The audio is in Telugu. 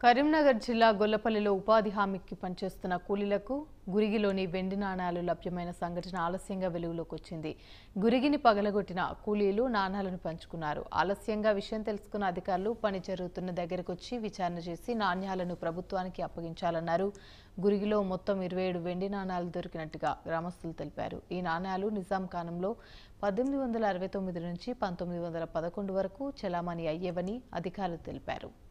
కరీంనగర్ జిల్లా గొల్లపల్లిలో ఉపాధి హామీకి పనిచేస్తున్న కూలీలకు గురిగిలోని వెండి నాణాలు లభ్యమైన సంఘటన ఆలస్యంగా వెలుగులోకి వచ్చింది. గురిగిని పగలగొట్టిన కూలీలు నాణాలను పంచుకున్నారు. ఆలస్యంగా విషయం తెలుసుకున్న అధికారులు పని జరుగుతున్న దగ్గరకు వచ్చి విచారణ చేసి నాణ్యాలను ప్రభుత్వానికి అప్పగించాలన్నారు. గురిగిలో మొత్తం 27 వెండి నాణాలు దొరికినట్టుగా గ్రామస్తులు తెలిపారు. ఈ నాణాలు నిజాం కాలంలో 1869 నుంచి 1911 వరకు చెలామణి అయ్యేవని అధికారులు తెలిపారు.